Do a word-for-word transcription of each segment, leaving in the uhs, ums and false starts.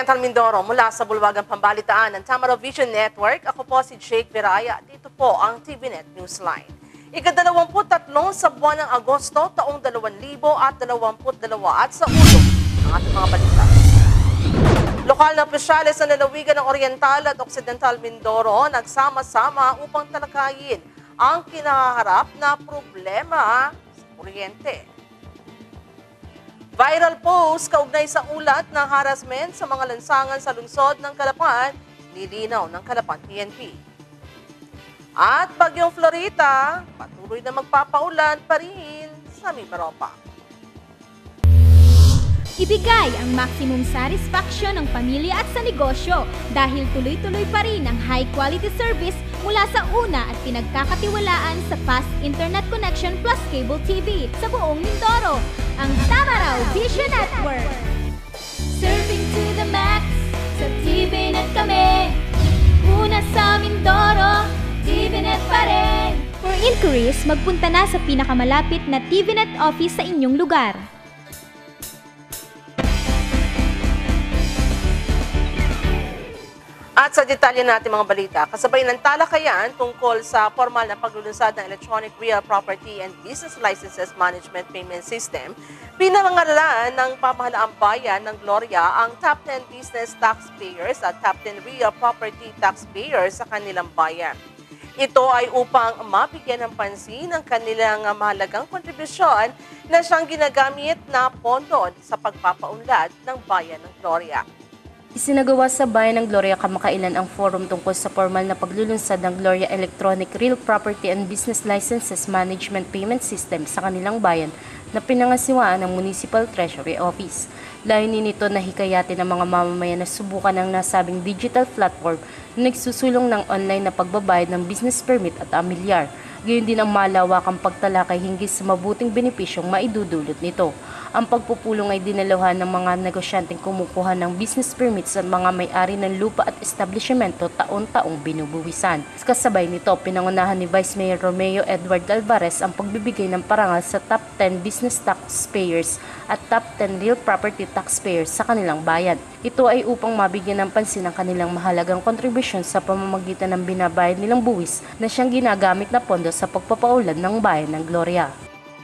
Oriental Mindoro mula sa Bulwagang Pambalitaan ng Tamara Vision Network. Ako po si Jake Viraya. Dito po ang T V Net Newsline. Ikadalawamput tatlo sa buwan ng Agosto taong dalawang libo at dalawamput dalawa at sa ulo ng ating mga balita. Lokal na opisyales sa lalawigan ng Oriental at Occidental Mindoro nagsama-sama upang talakayin ang kinaharap na problema sa kuryente. Viral post kaugnay sa ulat ng harassment sa mga lansangan sa lungsod ng Calapan, nilinaw ng Calapan P N P. At Bagyong Florita, patuloy na magpapaulan pa rin sa Mimaropa. Ibigay ang maximum satisfaction ng pamilya at sa negosyo dahil tuloy-tuloy pa rin ang high-quality service mula sa una at pinagkakatiwalaan sa fast internet connection plus cable T V sa buong Mindoro, ang Tamaraw Vision Network. Serving to the max, sa T V Net kami. Una sa Mindoro, T V Net pa rin. For inquiries, magpunta na sa pinakamalapit na T V Net office sa inyong lugar. At sa detalye natin mga balita, kasabay ng talakayan tungkol sa formal na paglulunsad ng Electronic Real Property and Business Licenses Management Payment System, pinangaralan ng pamahalaang bayan ng Gloria ang top ten business taxpayers at top ten real property taxpayers sa kanilang bayan. Ito ay upang mabigyan ng pansin ang kanilang mahalagang kontribusyon na siyang ginagamit na pondo sa pagpapaunlad ng bayan ng Gloria. Isinagawa sa bayan ng Gloria kamakailan ang forum tungkol sa formal na paglulunsad ng Gloria Electronic Real Property and Business Licenses Management Payment System sa kanilang bayan na pinangasiwaan ng Municipal Treasury Office. Layunin nito na hikayatin ng mga mamamayan na subukan ang nasabing digital platform na nagsusulong ng online na pagbabayad ng business permit at amilyar. Gayon din ang malawakang pagtalakay hinggil sa mabuting benepisyong maidudulot nito. Ang pagpupulong ay dinaluhan ng mga negosyanteng kumukuha ng business permits at mga may-ari ng lupa at establishmento taon-taong binubuwisan. Kasabay nito, pinangunahan ni Vice Mayor Romeo Edward Alvarez ang pagbibigay ng parangal sa top ten business taxpayers at top ten real property taxpayers sa kanilang bayan. Ito ay upang mabigyan ng pansin ang kanilang mahalagang kontribusyon sa pamamagitan ng binabayad nilang buwis na siyang ginagamit na pondo sa pagpapaunlad ng bayan ng Gloria.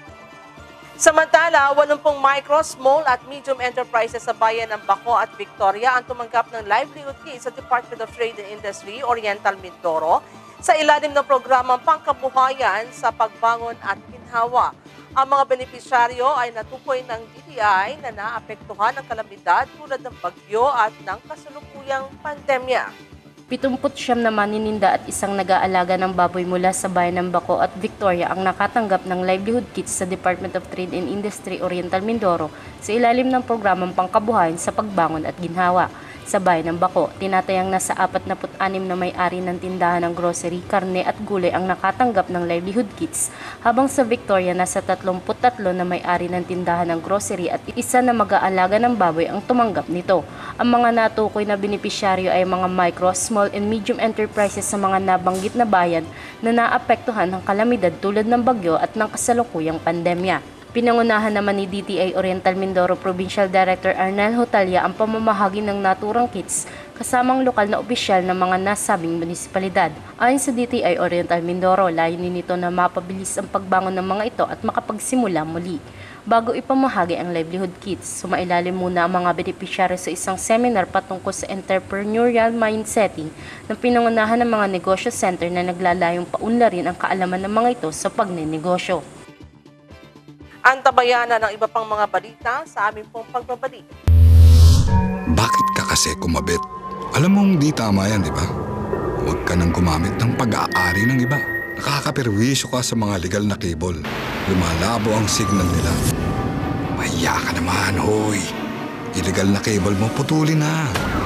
Samantala, walumpung micro, small at medium enterprises sa bayan ng Baco at Victoria ang tumanggap ng livelihood kit sa Department of Trade and Industry, Oriental Mindoro, sa ilalim ng programang pangkabuhayan sa pagbangon at ginhawa. Ang mga benepisyaryo ay natukoy ng D T I na naapektuhan ng kalamidad tulad ng bagyo at ng kasalukuyang pandemya. Pitumput siyam na manininda at isang nag-aalaga ng baboy mula sa bayan ng Baco at Victoria ang nakatanggap ng livelihood kits sa Department of Trade and Industry Oriental Mindoro sa ilalim ng programang pangkabuhayan sa pagbangon at ginhawa. Sa bayan ng Baco, tinatayang nasa apat na anim na may-ari ng tindahan ng grocery, karne at gulay ang nakatanggap ng livelihood kits, habang sa Victoria nasa tatlumpu't tatlo na may-ari ng tindahan ng grocery at isa na mag-aalaga ng baboy ang tumanggap nito. Ang mga natukoy na benepisyaryo ay mga micro, small and medium enterprises sa mga nabanggit na bayan na naapektuhan ng kalamidad tulad ng bagyo at ng kasalukuyang pandemya. Pinangunahan naman ni D T I Oriental Mindoro Provincial Director Arnel Hotalia ang pamamahagi ng naturang kits kasamang lokal na opisyal ng mga nasabing munisipalidad. Ayon sa D T I Oriental Mindoro, layunin nito na mapabilis ang pagbangon ng mga ito at makapagsimula muli. Bago ipamahagi ang livelihood kits, sumailalim muna ang mga benepisyaryo sa isang seminar patungkol sa entrepreneurial mindsetting na pinangunahan ng mga negosyo center na naglalayong paunlarin ang kaalaman ng mga ito sa pagnenegosyo. Antabayanan ng iba pang mga balita sa aming pong pagbabalik. Bakit ka kasi kumabit? Alam mong di tama yan, di ba? Huwag ka nang gumamit ng pag-aari ng iba. Nakakaperwisyo ka sa mga legal na cable. Lumalabo ang signal nila. Mahiya ka naman, hoy. Illegal na cable mo, putulin na.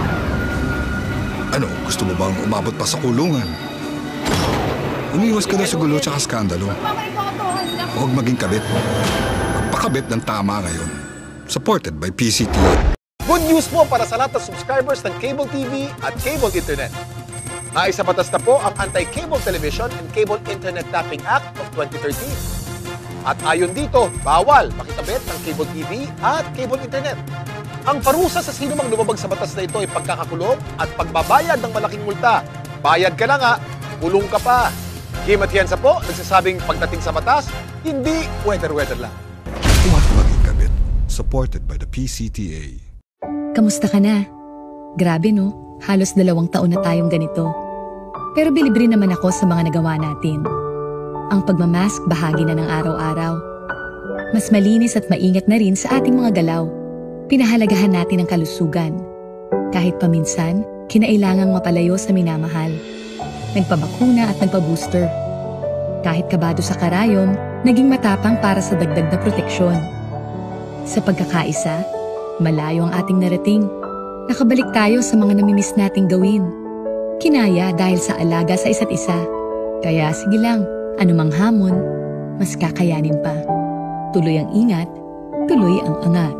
Ano, gusto mo bang umabot pa sa kulungan? Umiwas ka na sa gulo tsaka skandalo. Huwag maging kabit. Magpakabit ng tama ngayon. Supported by P C T. Good news po para sa lahat ng subscribers ng Cable T V at Cable Internet. Naisa batas na po ang Anti-Cable Television and Cable Internet Tapping Act of twenty thirteen. At ayon dito, bawal makikabit ng Cable T V at Cable Internet. Ang parusa sa sino mang lumabag sa batas na ito ay pagkakakulong at pagbabayad ng malaking multa. Bayad ka na nga, kulong ka pa. Kim Atienza po, nagsasabing pagdating sa batas, hindi weather-weather lang. Huwag maging kabit. Supported by the P C T A. Kamusta ka na? Grabe no, halos dalawang taon na tayong ganito. Pero bilib rin naman ako sa mga nagawa natin. Ang pagmamask bahagi na ng araw-araw. Mas malinis at maingat na rin sa ating mga galaw. Pinahalagahan natin ang kalusugan. Kahit paminsan, kinailangang mapalayo sa minamahal. Nagpabakuna at nagpabooster. Kahit kabado sa karayom, naging matapang para sa dagdag na proteksyon. Sa pagkakaisa, malayo ang ating narating. Nakabalik tayo sa mga namimiss nating gawin. Kinaya dahil sa alaga sa isa't isa. Kaya sige lang, anumang hamon, mas kakayanin pa. Tuloy ang ingat, tuloy ang angat.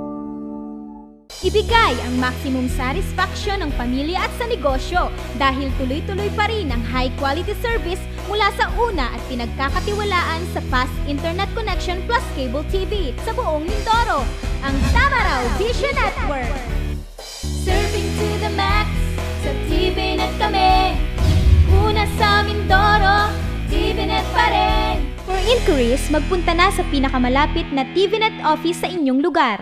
Ibigay ang maximum satisfaction ng pamilya at sa negosyo dahil tuloy-tuloy pa rin ang high-quality service mula sa una at pinagkakatiwalaan sa fast internet connection plus cable T V sa buong Mindoro, ang Tamaraw Vision Network. Serving to the max, sa T V Net kami. Una sa Mindoro, T V Net pa rin. For inquiries, magpunta na sa pinakamalapit na T V Net office sa inyong lugar.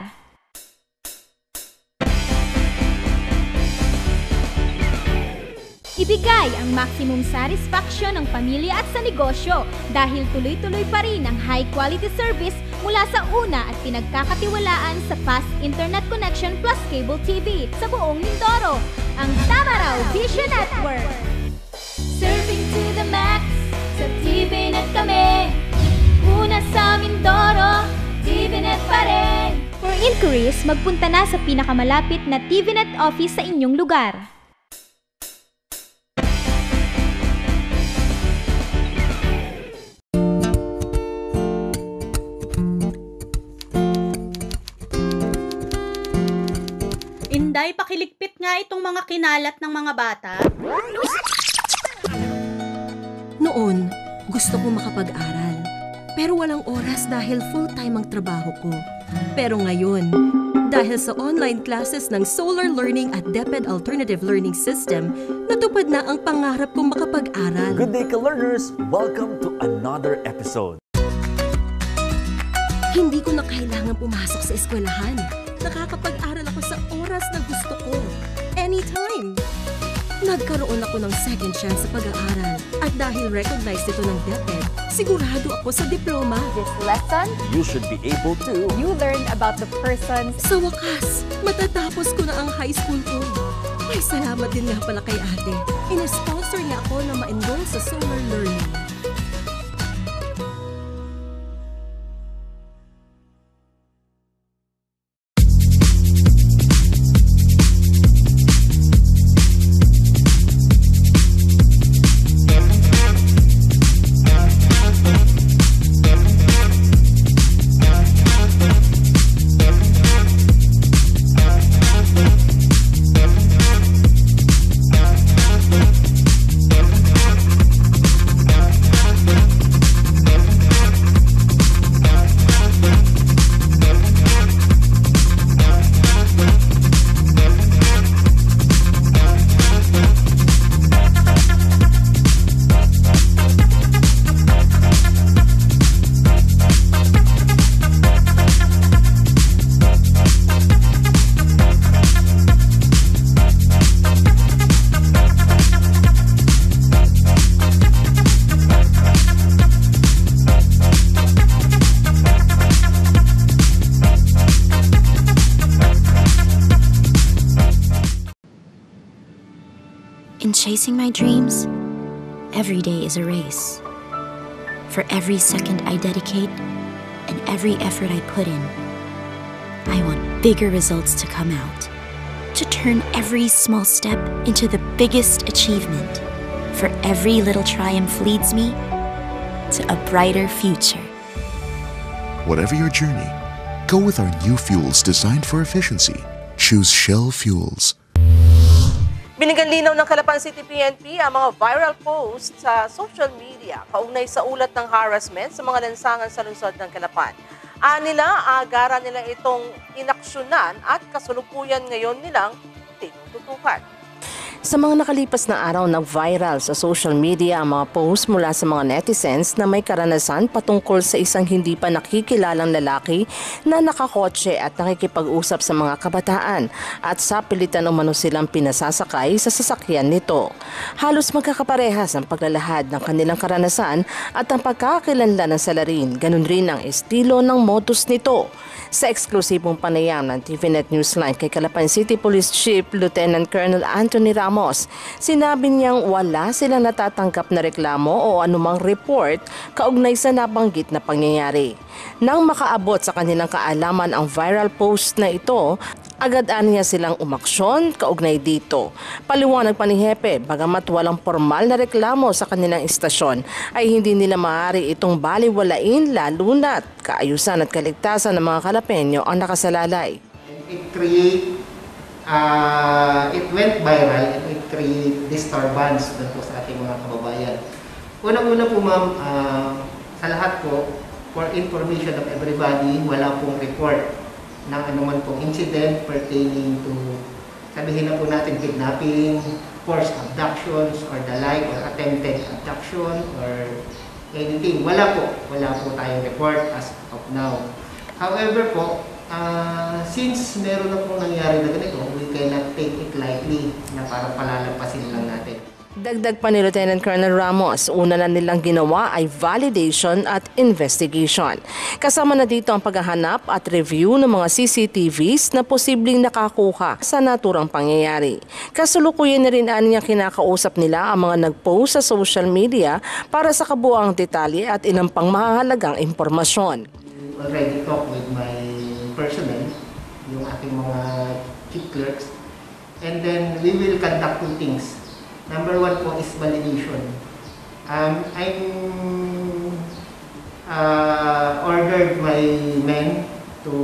Ibigay ang maximum satisfaction ng pamilya at sa negosyo dahil tuloy-tuloy pa rin ang high-quality service mula sa una at pinagkakatiwalaan sa fast internet connection plus cable T V sa buong Mindoro, ang Tamaraw Vision Network. Serving to the max, sa T V Net kami. Una sa Mindoro, T V Net pa rin. For inquiries, magpunta na sa pinakamalapit na T V Net office sa inyong lugar. Inday, pakiligpit nga itong mga kinalat ng mga bata. Noon, gusto ko makapag-aral. Pero walang oras dahil full-time ang trabaho ko. Pero ngayon, dahil sa online classes ng Solar Learning at DepEd Alternative Learning System, natupad na ang pangarap kong makapag-aral. Good day, ka-learners! Welcome to another episode. Hindi ko na kailangan pumasok sa eskwelahan. Nakakapag-aral ako sa oras na gusto ko. Anytime! Nagkaroon ako ng second chance sa pag-aaral. At dahil recognized ito ng DepEd, sigurado ako sa diploma. This lesson, You should be able to... you learned about the person. Sa wakas, matatapos ko na ang high school ko. Ay, salamat din nga pala kay ate. Ina-sponsor niya ako na ma-enroll sa Solar Learning. In chasing my dreams, every day is a race. For every second I dedicate and every effort I put in, I want bigger results to come out. To turn every small step into the biggest achievement. For every little triumph leads me to a brighter future. Whatever your journey, go with our new fuels designed for efficiency. Choose Shell Fuels. Binigyan linaw ng Calapan City P N P ang mga viral posts sa social media kaugnay sa ulat ng harassment sa mga lansangan sa lungsod ng Calapan. Anila, agara nila itong inaksyonan at kasalukuyan ngayon nilang tinututukan. Sa mga nakalipas na araw, nag-viral sa social media ang mga post mula sa mga netizens na may karanasan patungkol sa isang hindi pa nakikilalang lalaki na nakakotse at nakikipag-usap sa mga kabataan at sa pilitan umano silang pinasasakay sa sasakyan nito. Halos magkakaparehas ang paglalahad ng kanilang karanasan at ang pagkakakilanlan ng salarin, ganun rin ang estilo ng modus nito. Sa eksklusibong panayam ng T V Net Newsline kay Calapan City Police Chief Lieutenant Colonel Anthony Ramos, sinabi niyang wala silang natatanggap na reklamo o anumang report kaugnay sa nabanggit na pangyayari. Nang makaabot sa kanilang kaalaman ang viral post na ito, agad niya silang umaksyon kaugnay dito. Paliwanag pa ni Hepe, bagamat walang formal na reklamo sa kanilang istasyon, ay hindi nila maaari itong baliwalain lalo na't kaayusan at kaligtasan ng mga Kalapenyo ang nakasalalay. It create, uh, it went viral and it create disturbance doon po sa ating mga kababayan. Unang-una po ma'am, uh, sa lahat po, for information of everybody, wala pong report ng anuman pong incident pertaining to, sabihin na po natin, kidnapping, forced abductions, or the like, or attempted abduction, or anything. Wala po. Wala po tayong report as of now. However po, uh, since meron na pong nangyari na ganito, we cannot take it lightly na parang palalampasin lang natin. Dagdag pa ni Lieutenant Colonel Ramos, una na nilang ginawa ay validation at investigation. Kasama na dito ang paghahanap at review ng mga C C T Vs na posibleng nakakuha sa naturang pangyayari. Kasulukuyan na rin niya kinakausap nila ang mga nag-post sa social media para sa kabuuang detalye at ilang pang mahahalagang impormasyon. Already talk with my personnel, yung ating mga chief clerks, and then we will conduct two things. Number one po is validation. Um, I'm uh, ordered my men to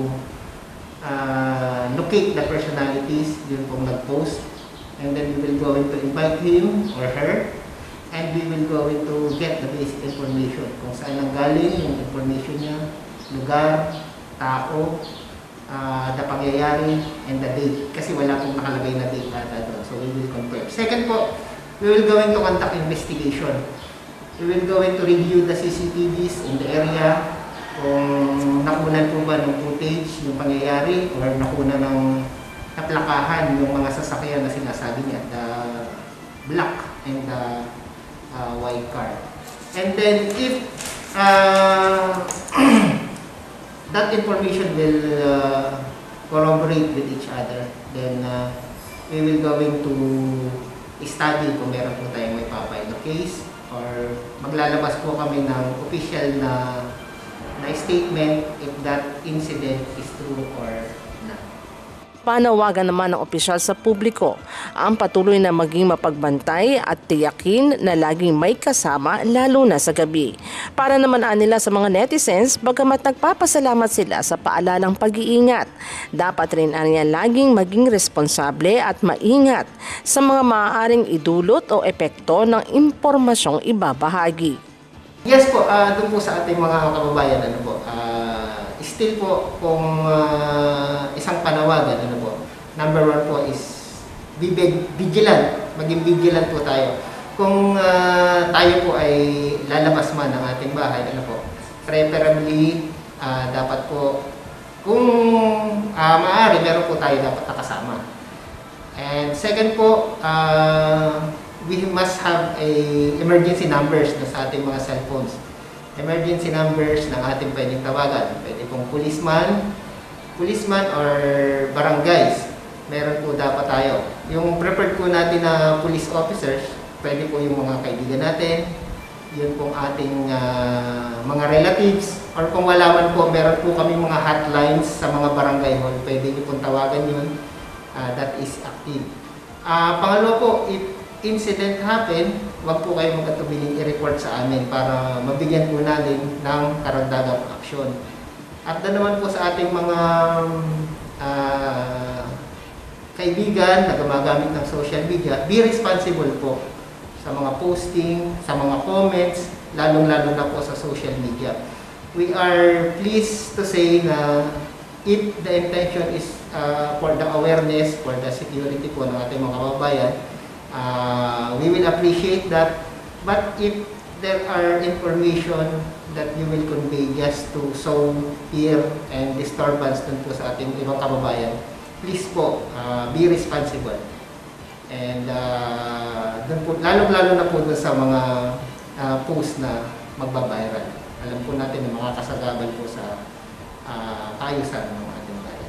uh, locate the personalities yun pong nag-post, and then we will go to invite him or her, and we will go to get the basic information kung saan ang galing yung information niya, lugar, tao, Uh, the pangyayari, and the date. Kasi wala pong nakalagay na date ata doon. So we will confirm. Second po, we will going to conduct investigation. We will going to review the C C T Vs in the area, kung nakunan po ba ng footage yung pangyayari or nakunan ng naplakahan yung mga sasakyan na sinasabi niya, the black and the uh, white car. And then if uh, that information will uh, corroborate with each other, then uh, we will going to study kung meron po tayong may papay na case, or maglalabas po kami ng official na, na statement if that incident is true or not. Panawagan naman ng opisyal sa publiko ang patuloy na maging mapagbantay at tiyakin na laging may kasama lalo na sa gabi. Para naman nila sa mga netizens, bagamat nagpapasalamat sila sa paalalang pag-iingat, dapat rin niya laging maging responsable at maingat sa mga maaaring idulot o epekto ng impormasyong ibabahagi. Yes po, uh, doon po sa ating mga kababayan, ano po, uh, still po kung uh, isang panawagan, ano po, number one po is be vigilant, maging vigilant po tayo. Kung uh, tayo po ay lalabas man ng ating bahay, ano po, preferably uh, dapat po, kung uh, maaari, meron po tayo dapat nakasama. And second po, uh, we must have a emergency numbers na sa ating mga cellphones. Emergency numbers ng ating pwedeng tawagan. Pwede pong policeman, policeman or barangays. Meron po dapat tayo. Yung preferred po natin na police officers, pwede po yung mga kaibigan natin, yun pong ating uh, mga relatives, or kung wala man po, meron po kami mga hotlines sa mga barangay hall. Pwede nyo pong tawagan yun. Uh, that is active. Uh, pangalawa po, if incident happen, wag po kayo magkatubiling i-report sa amin para mabigyan po natin ng karagdagang aksyon. At na naman po sa ating mga uh, kaibigan na gumagamit ng social media, be responsible po sa mga posting, sa mga comments, lalong-lalo na po sa social media. we are pleased to say na if the intention is uh, for the awareness, for the security po ng ating mga kababayan, uh, we will appreciate that. But if there are information that you will convey just to sow fear and disturbance dun po sa ating ibang kababayan, please po, uh, be responsible. And uh, dun po, lalo-lalo na po dun sa mga uh, post na magbabiral. Alam po natin na mga kasagabal po sa uh, kaayusan ng ating bayan.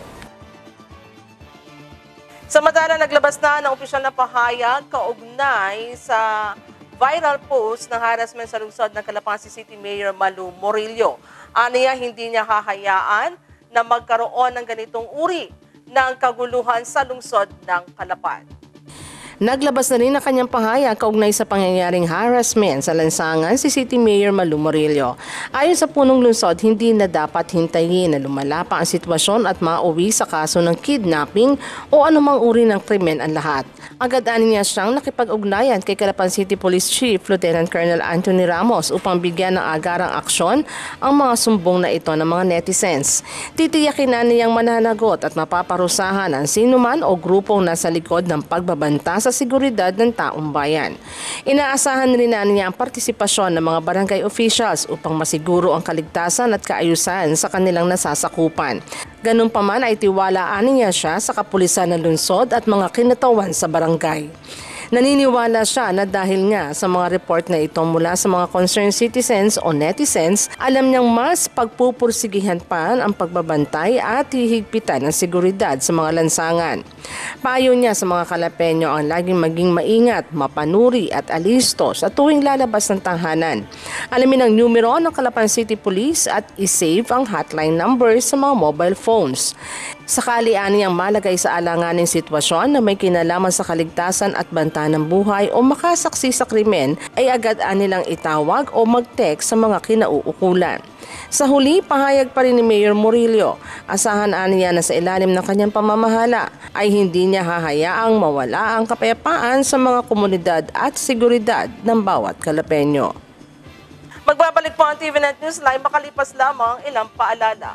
Samantala, naglabas na ng opisyal na pahayag kaugnay sa viral post ng harassment sa lungsod ng Calapan City Mayor Malu Murillo. Aniya, hindi niya hahayaan na magkaroon ng ganitong uri ng kaguluhan sa lungsod ng Calapan. Naglabas na rin ang kanyang pahayag kaugnay sa pangyayaring harassment sa lansangan si City Mayor Malu Murillo. Ayon sa punong lungsod, hindi na dapat hintayin na lumala pa ang sitwasyon at mauwi sa kaso ng kidnapping o anumang uri ng krimen ang lahat. Agad-ani niya siyang nakipag-ugnayan kay Calapan City Police Chief Lieutenant Colonel Anthony Ramos upang bigyan ng agarang aksyon ang mga sumbong na ito ng mga netizens. Titiyakin na niyang mananagot at mapaparusahan ang sinuman o grupong nasa likod ng pagbabanta sa seguridad ng taong bayan. Inaasahan rin na niya ang partisipasyon ng mga barangay officials upang masiguro ang kaligtasan at kaayusan sa kanilang nasasakupan. Ganun pa man ay tiwalaan niya siya sa kapulisan ng lungsod at mga kinatawan sa barangay. Naniniwala siya na dahil nga sa mga report na ito mula sa mga concerned citizens o netizens, alam niyang mas pagpupursigihan pa ang pagbabantay at hihigpitan ng seguridad sa mga lansangan. Payo niya sa mga Kalapeño ang laging maging maingat, mapanuri at alisto sa tuwing lalabas ng tahanan. Alamin ang numero ng Calapan City Police at isave ang hotline numbers sa mga mobile phones. Sakali aniyang malagay sa alanganing sitwasyon na may kinalaman sa kaligtasan at banta ng buhay o makasaksi sa krimen, ay agad anilang itawag o mag-text sa mga kinauukulan. Sa huli, pahayag pa rin ni Mayor Murillo, asahan aniya na sa ilalim ng kanyang pamamahala ay hindi niya hahayaang mawala ang kapayapaan sa mga komunidad at seguridad ng bawat Kalapeño. Magbabalik po ang T V Net News Live makalipas lamang ilang paalala.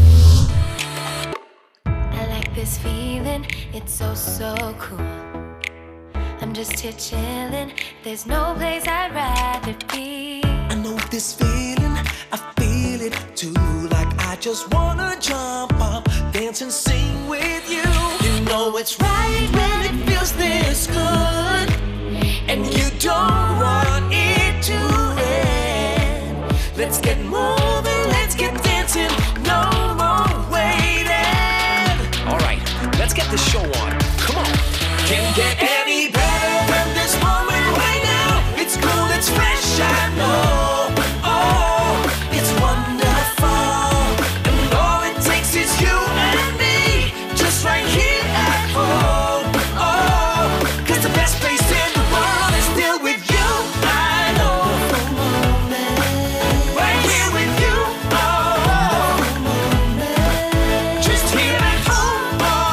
This feeling, it's so, so cool. I'm just here chilling, there's no place I'd rather be. I know this feeling, I feel it too. Like I just wanna jump up, dance and sing with you. You know it's right when it feels this good, and you don't want it to end. Let's get moving, let's get dancing, no more waiting. Let's get this show on. Come on. Can't get any better than this moment right now. It's cool, it's fresh, I know. Oh, it's wonderful. And all it takes is you and me, just right here at home. Oh, cause the best place in the world is still with you. I know. Right here with you. Oh, just here at home.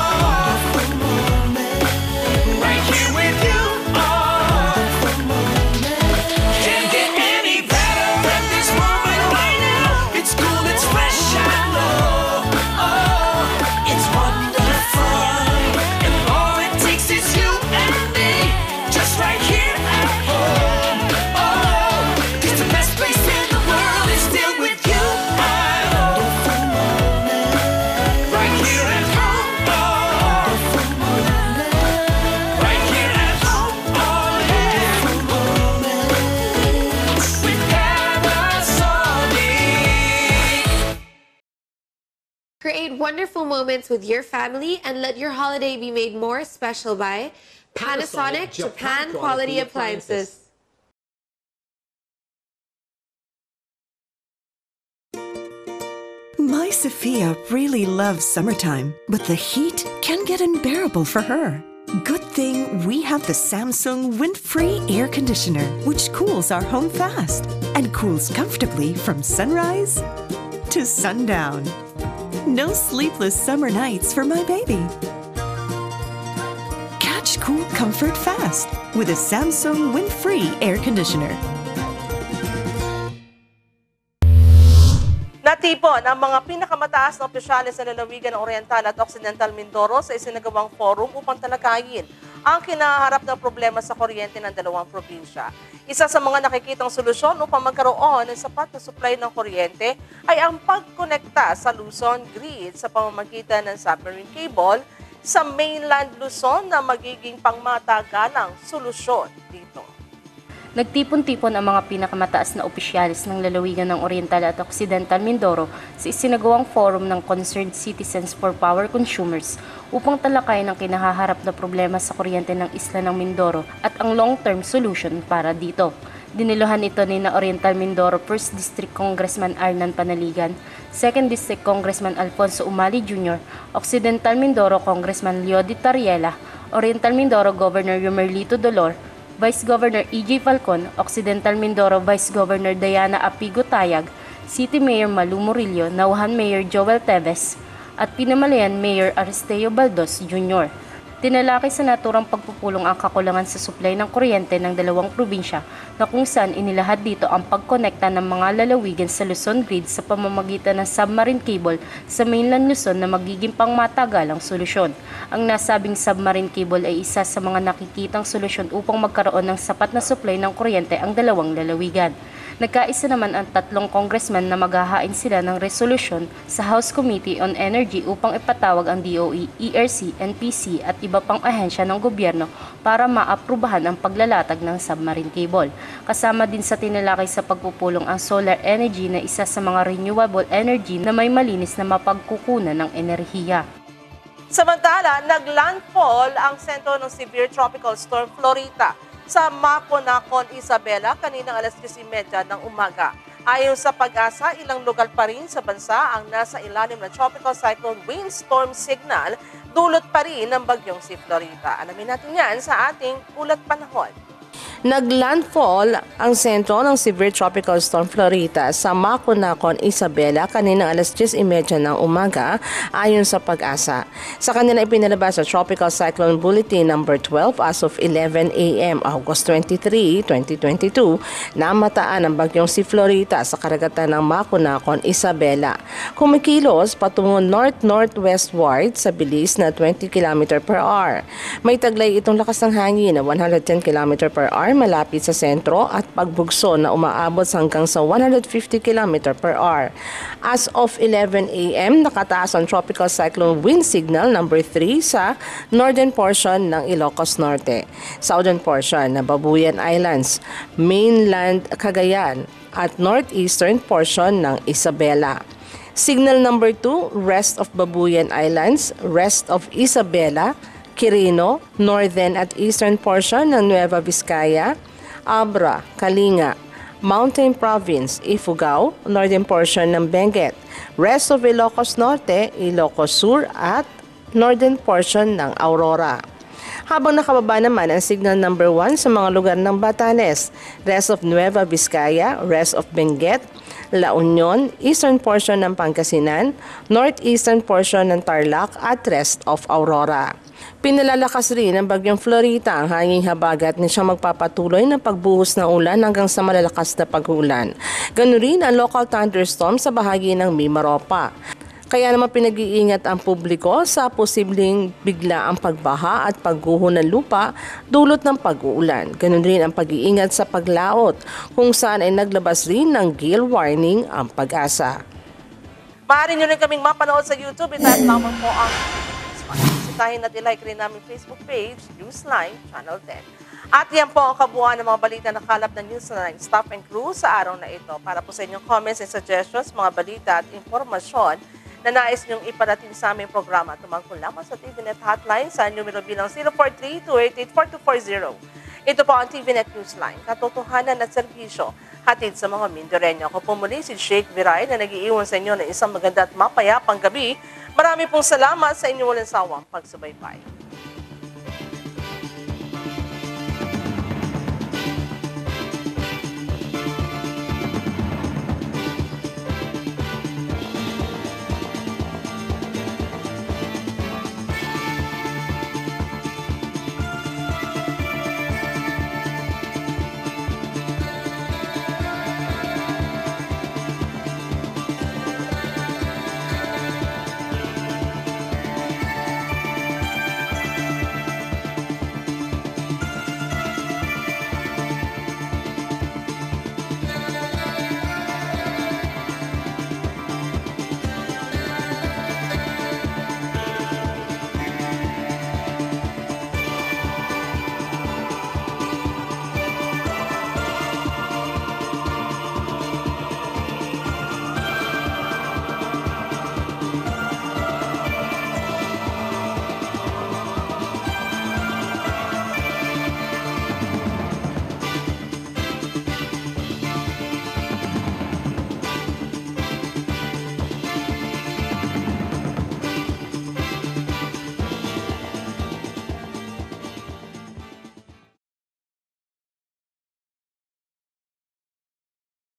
Create wonderful moments with your family and let your holiday be made more special by Panasonic Japan Quality Appliances. My Sophia really loves summertime, but the heat can get unbearable for her. Good thing we have the Samsung Wind-Free Air Conditioner, which cools our home fast and cools comfortably from sunrise to sundown. No sleepless summer nights for my baby. Catch cool comfort fast with a Samsung Wind-Free Air Conditioner. Natipon ang mga pinakamataas na opisyalis sa lalawigan ng Oriental at Occidental Mindoro sa isinagawang forum upang talakayin ang kinaharap ng problema sa kuryente ng dalawang probinsya. Isa sa mga nakikitang solusyon upang magkaroon ng sapat na supply ng kuryente ay ang pagkonekta sa Luzon grid sa pamamagitan ng submarine cable sa mainland Luzon na magiging pangmatagalang solusyon dito. Nagtipon-tipon ang mga pinakamataas na opisyalis ng lalawigan ng Oriental at Occidental Mindoro sa isinagawang forum ng Concerned Citizens for Power Consumers upang talakayin ang kinahaharap na problema sa kuryente ng isla ng Mindoro at ang long-term solution para dito. Diniluhan ito ni na Oriental Mindoro first District Congressman Arnan Panaligan, second District Congressman Alfonso Umali Junior, Occidental Mindoro Congressman Leo Di Tariela, Oriental Mindoro Governor Yumerlito Dolor, Vice Governor E J Falcon, Occidental Mindoro Vice Governor Diana Apigo Tayag, City Mayor Malu Murillo, Nauhan Mayor Joel Teves, at Pinamalayan Mayor Aristeo Baldos Junior Tinalakay sa naturang pagpupulong ang kakulangan sa supply ng kuryente ng dalawang probinsya na kung saan inilahad dito ang pagkonekta ng mga lalawigan sa Luzon grid sa pamamagitan ng submarine cable sa mainland Luzon na magiging pangmatagalang solusyon. Ang nasabing submarine cable ay isa sa mga nakikitang solusyon upang magkaroon ng sapat na supply ng kuryente ang dalawang lalawigan. Nagkaisa naman ang tatlong congressman na maghahain sila ng resolusyon sa House Committee on Energy upang ipatawag ang D O E, E R C, N P C at iba pang ahensya ng gobyerno para maaprubahan ang paglalatag ng submarine cable. Kasama din sa tinalakay sa pagpupulong ang solar energy na isa sa mga renewable energy na may malinis na mapagkukunan ng enerhiya. Samantala, naglandfall ang sentro ng severe tropical storm Florita sa Maconacon, Isabela kaninang alas diyes trenta ng umaga. Ayon sa Pag-asa, ilang lugar pa rin sa bansa ang nasa ilalim ng tropical cyclone windstorm signal, dulot pa rin ng bagyong si Florita. Alamin natin yan sa ating ulat panahon. Naglandfall ang sentro ng severe tropical storm Florita sa Maconacon, Isabela kaninang alas diyes trenta ng umaga ayon sa Pag-asa. Sa kanila ipinalabas sa Tropical Cyclone Bulletin number twelve as of eleven a m August twenty-third, twenty twenty-two na mataan ang bagyong si Florita sa karagatan ng Maconacon, Isabela. Kumikilos patungo north-northwestward sa bilis na twenty kilometers per hour. May taglay itong lakas ng hangin na one hundred ten kilometers per hour malapit sa sentro at pagbugso na umaabot hanggang sa one hundred fifty kilometers per hour. As of eleven a m, nakataas ang Tropical Cyclone Wind Signal number three sa northern portion ng Ilocos Norte, southern portion ng Babuyan Islands, mainland Cagayan at northeastern portion ng Isabela. Signal number two, rest of Babuyan Islands, rest of Isabela, Quirino, northern at eastern portion ng Nueva Vizcaya, Abra, Kalinga, Mountain Province, Ifugao, northern portion ng Benguet, rest of Ilocos Norte, Ilocos Sur at northern portion ng Aurora. Habang nakababa naman ang signal number one sa mga lugar ng Batanes, rest of Nueva Vizcaya, rest of Benguet, La Union, eastern portion ng Pangasinan, northeastern portion ng Tarlac at rest of Aurora. Pinalalakas rin ng bagyong Florita ang hanging habagat na siyang magpapatuloy ng pagbuhos ng ulan hanggang sa malalakas na pag-ulan. Ganoon rin ang local thunderstorm sa bahagi ng Mimaropa. Kaya naman pinag-iingat ang publiko sa posibleng bigla ang pagbaha at pagguho ng lupa dulot ng pag-uulan. Ganoon rin ang pag-iingat sa paglaot kung saan ay naglabas rin ng gale warning ang Pag-asa. Maaari nyo rin kaming mapanood sa YouTube. Itype lamang po ang bisitahin at ilike rin namin Facebook page, Newsline Channel ten. At yan po ang kabuuan ng mga balita na kalap ng Newsline staff and crew sa araw na ito. Para po sa inyong comments and suggestions, mga balita at informasyon na nais niyong iparating sa aming programa, tumangkol lamang sa T V Net hotline sa numero bilang zero four three, two eight eight, four two four zero. Ito po ang T V Net Newsline, katotohanan at serbisyo, hatid sa mga Mindoreño. Ako po muli si Sheikh Viray na nag-iiwan sa inyo ng isang maganda at mapayapang gabi. Marami pong salamat sa inyong walang sawang pagsubaybay.